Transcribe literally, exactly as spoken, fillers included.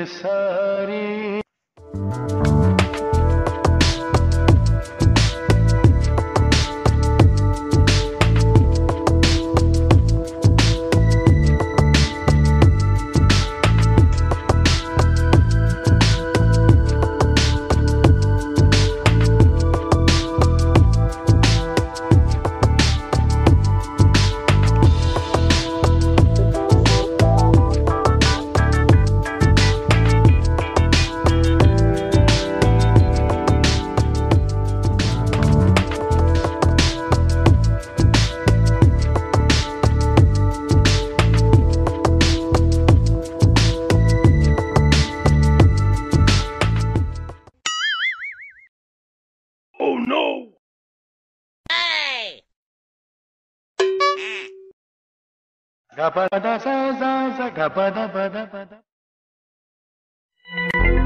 सारी। Oh no! Hey! Ga pa da sa za za ga pa da pa da pa da.